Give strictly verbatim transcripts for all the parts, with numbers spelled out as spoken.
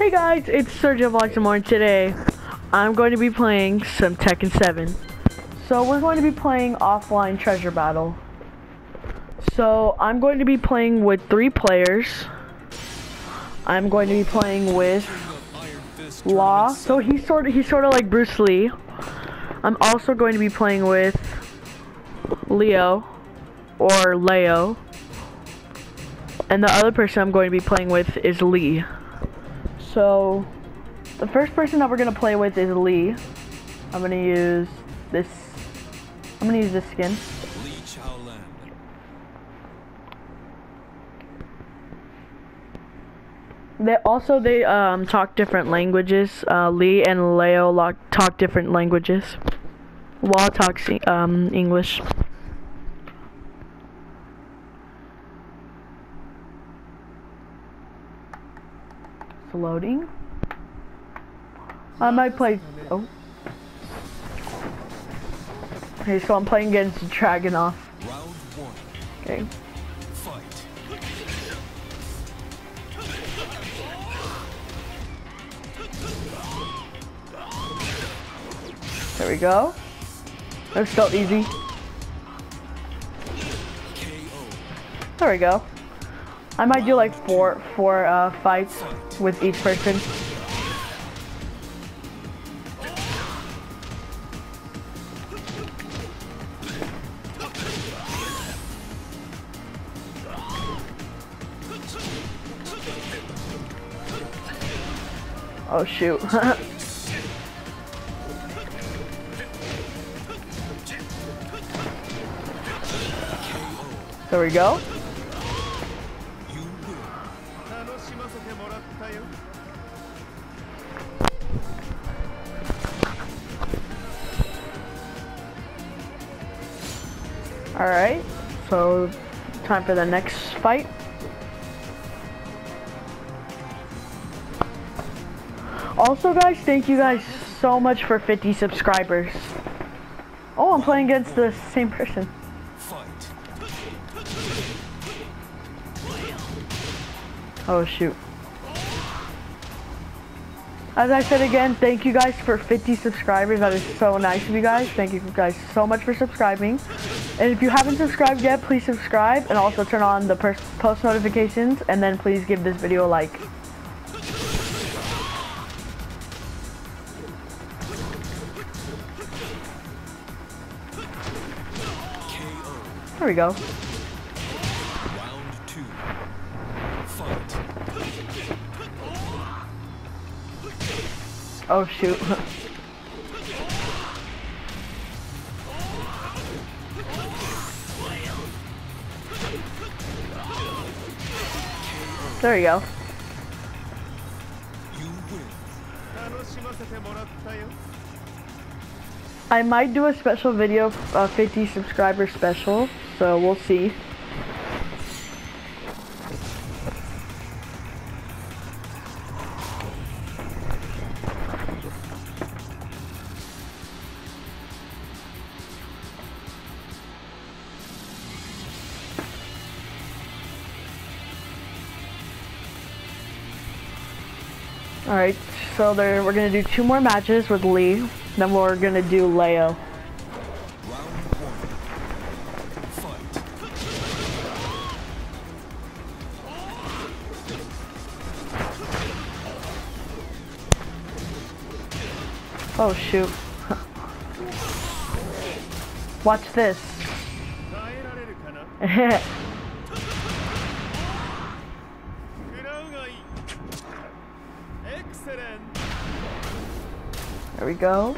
Hey guys, it's Sergio Vlogs and today I'm going to be playing some Tekken seven. So we're going to be playing offline treasure battle. So I'm going to be playing with three players. I'm going to be playing with Law. So he's sort of he's sort of like Bruce Lee. I'm also going to be playing with Leo or Leo. And the other person I'm going to be playing with is Lee. So, the first person that we're gonna play with is Lee. I'm gonna use this. I'm gonna use this skin. They also they um talk different languages. Uh, Lee and Leo talk different languages. Law talks um English. Loading. I might play. Oh. Okay, so I'm playing against Dragunov. Okay. There we go. That's still easy. There we go. I might do like four four uh, fights with each person. Oh shoot. There we go. Alright, so time for the next fight. Also guys, thank you guys so much for fifty subscribers. Oh, I'm playing against the same person. Oh shoot. As I said again, thank you guys for fifty subscribers. That is so nice of you guys. Thank you guys so much for subscribing. And if you haven't subscribed yet, please subscribe and also turn on the post notifications, and then please give this video a like. There we go. Oh shoot. There we go. I might do a special video, a fifty subscriber special, so we'll see. Alright, so there, we're going to do two more matches with Lee, then we're going to do Leo. Oh shoot. Watch this. There we go.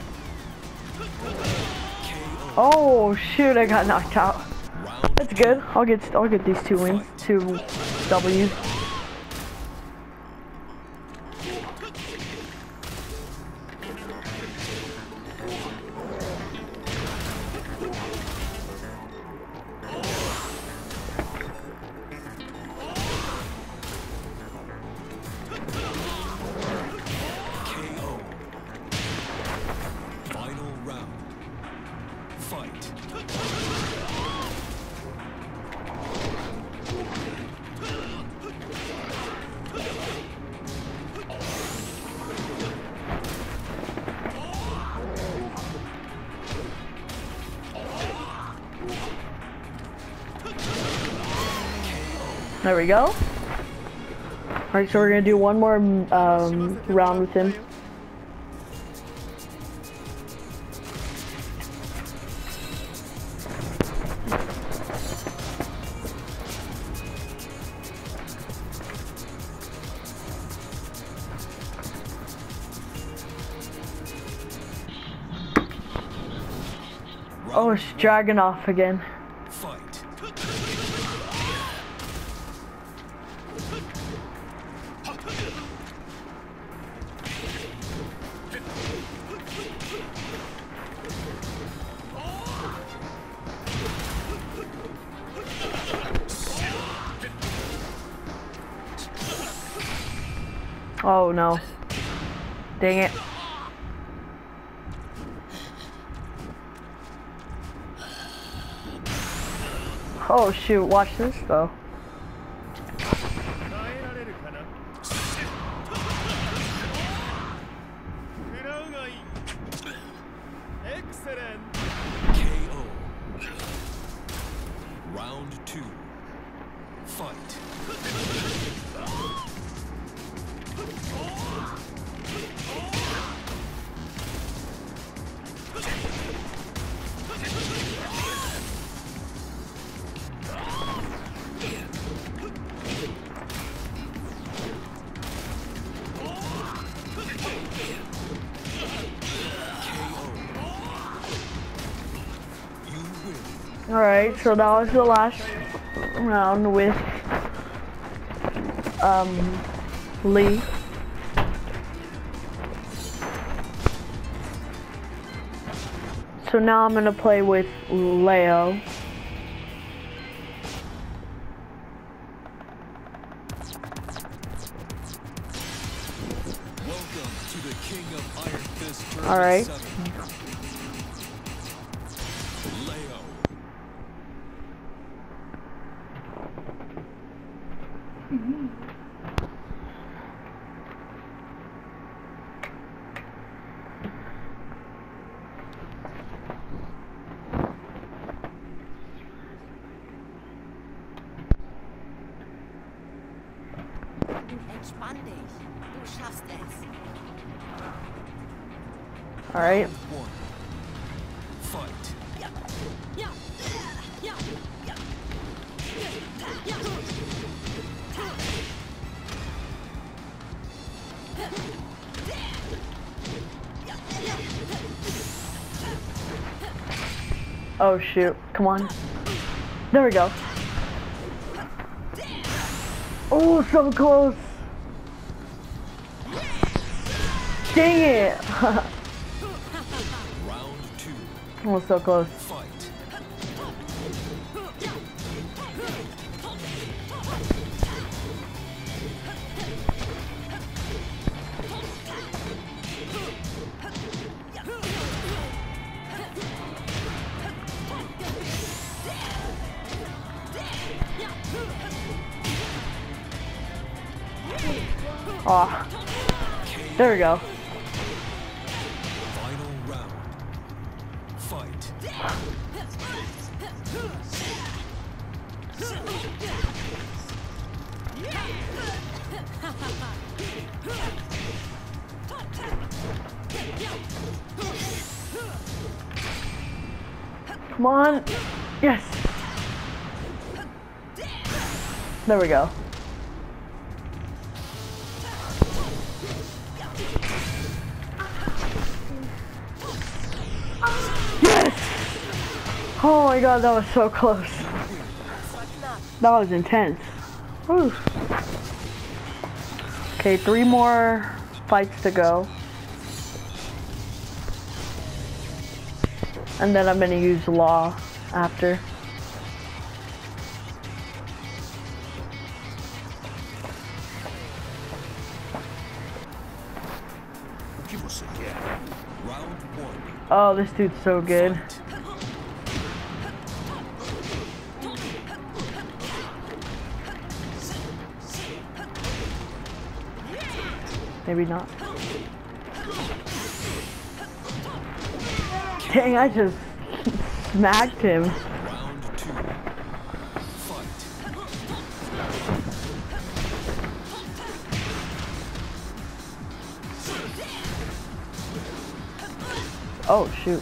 Oh shoot! I got knocked out. That's good. I'll get I'll get these two wins, two W's. There we go. Alright, so we're gonna do one more um, round with him. Oh, it's dragging off again. Fight. Oh no. Dang it. Oh shoot, watch this though. Excellent. K O. Round two. Fight. Alright, so that was the last round with um Lee. So now I'm gonna play with Leo. Welcome to the King of Iron Fist. All right. Leo. Entspann dich. Du schaffst es. All right. One. Fight. Ja. Ja. Ja. Ja. Ja. Oh shoot, come on. There we go. Oh, so close. Dang it. Round two. Oh, so close. Fight. Oh, there we go. Final round. Fight. Come on. Yes. There we go. Yes! Oh my god, that was so close. That was intense. Whew. Okay, three more fights to go. And then I'm gonna use Law after. Give us again. Round one. Oh, this dude's so good. Fight. Maybe not. Dang, I just smacked him. Round two. Fight. Oh shoot.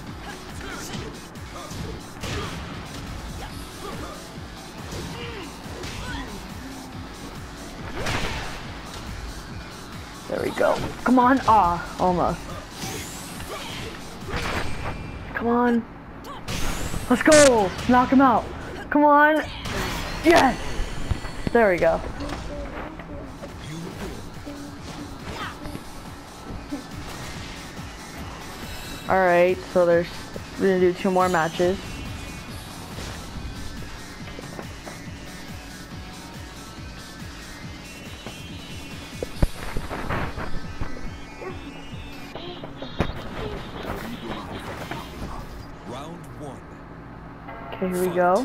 There we go. Come on. Ah, almost. Come on. Let's go. Knock him out. Come on. Yes. There we go. Alright, so there's, we're gonna do two more matches. Round one. Okay, here we go.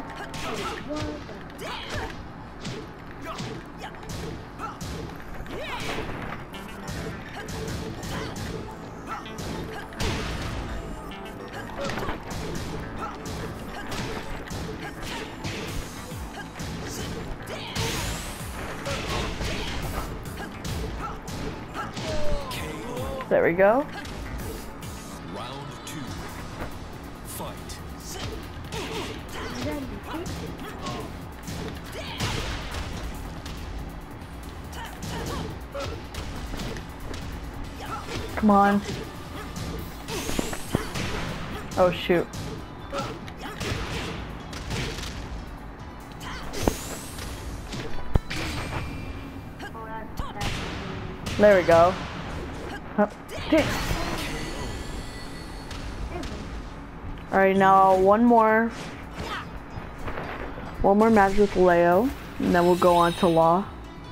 There we go. Round two. Fight. Come on. Oh shoot. There we go. Oh, alright, now one more. One more match with Leo, and then we'll go on to Law.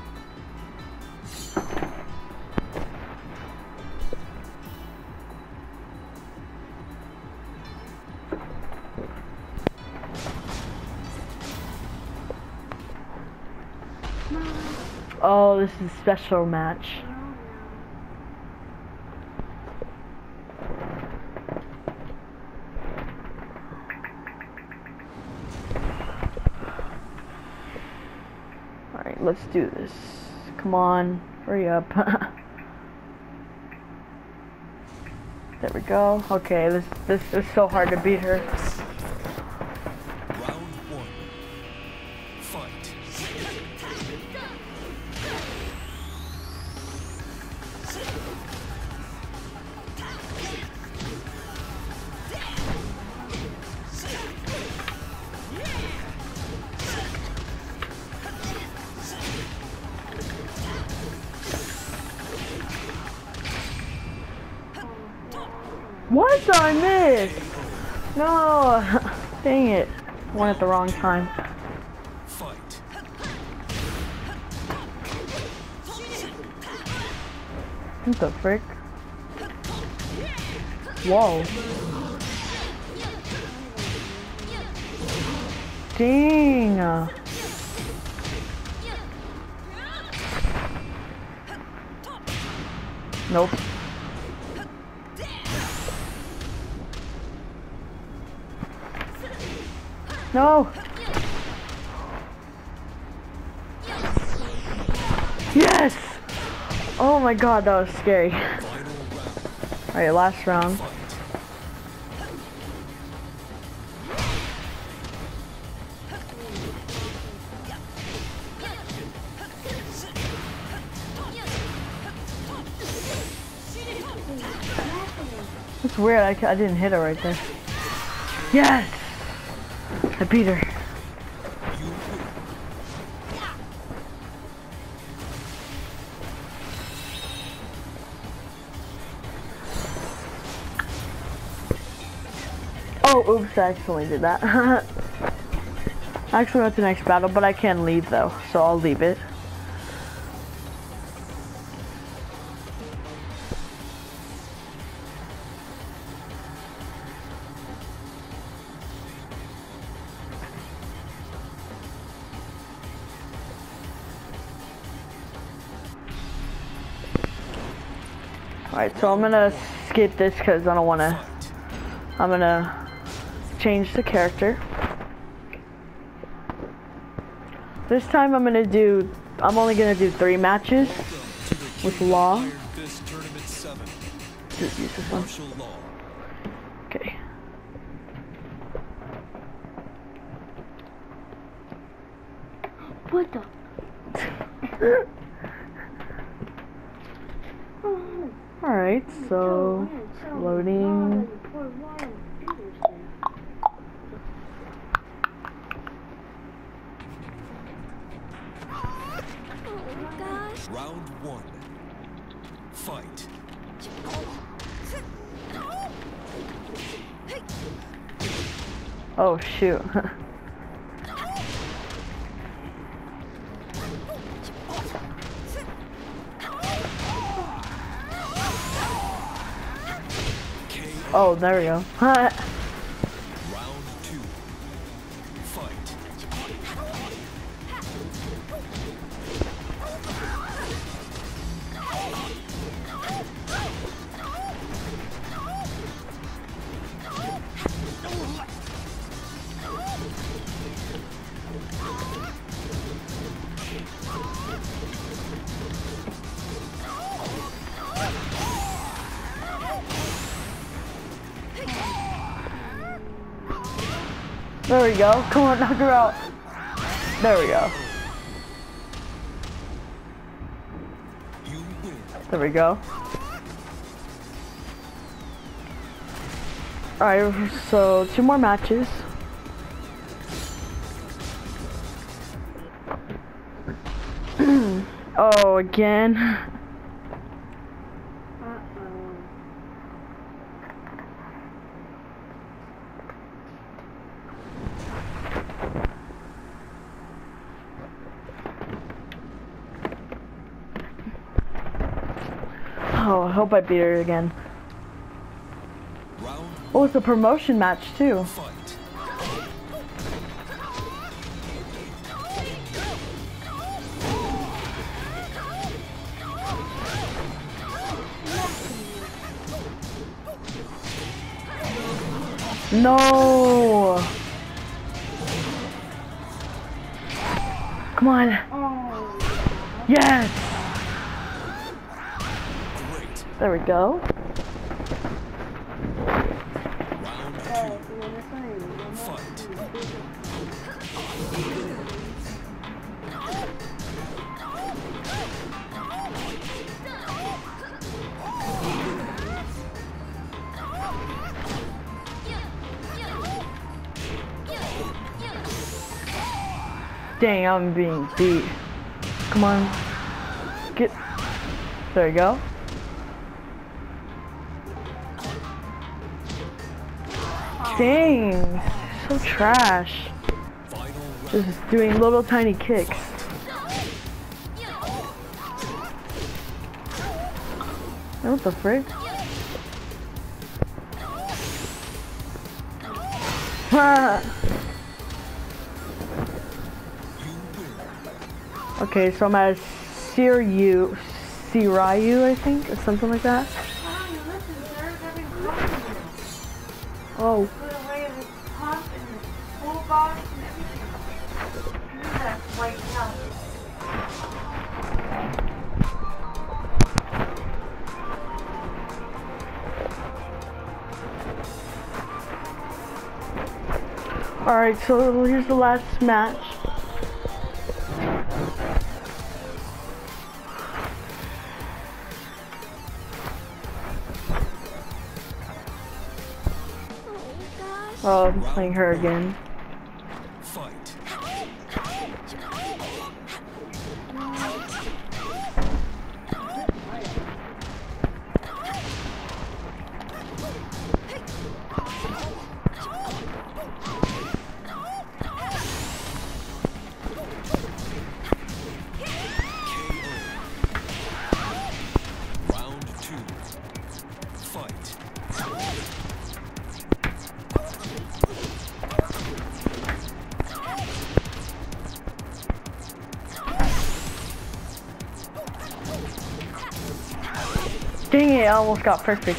Oh, this is a special match. Alright, let's do this. Come on, hurry up. There we go. Okay, this this is so hard to beat her. Round one. Fight. What? I missed! No! Dang it. One at the wrong time. Fight. What the frick? Whoa. Dang! Nope. No! Yes! Oh my god, that was scary. Alright, last round. It's weird, I, I didn't hit her right there. Yes! I beat her. Oh, oops, I accidentally did that. I actually went to the next battle, but I can leave though, so I'll leave it. Alright, so I'm gonna skip this because I don't wanna, I'm gonna change the character. This time I'm gonna do, I'm only gonna do three matches with Law. Dude, use this one. What the? Alright, so loading. Oh gosh. Round one. Fight. Oh shoot. Oh, there we go. Round two. Fight. There we go. Come on, knock her out. There we go. You win. There we go. Alright, so two more matches. Oh, again. Oh, I hope I beat her again. Round Oh, it's a promotion match too. fight. No. Come on. Yes. Great. There we go. Round two. Fight. Dang, I'm being beat. Come on. Get. There you go. Dang. So trash. Final round. Just doing little tiny kicks. What the frick? Ha! Okay, so I'm at Siriu, Siriu, I think, or something like that. Oh. Alright, so here's the last match. Oh, I'm playing her again. Fight. Round two. Fight. Dang it, I almost got perfect.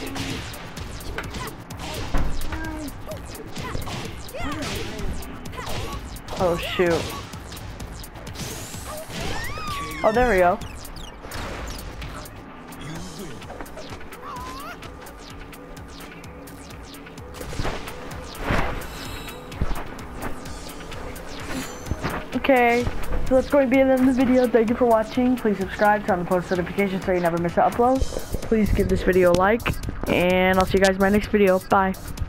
Oh shoot. Oh, there we go. Okay. So that's going to be the end of the video. Thank you for watching. Please subscribe, turn on the post notifications so you never miss an upload. Please give this video a like, and I'll see you guys in my next video. Bye.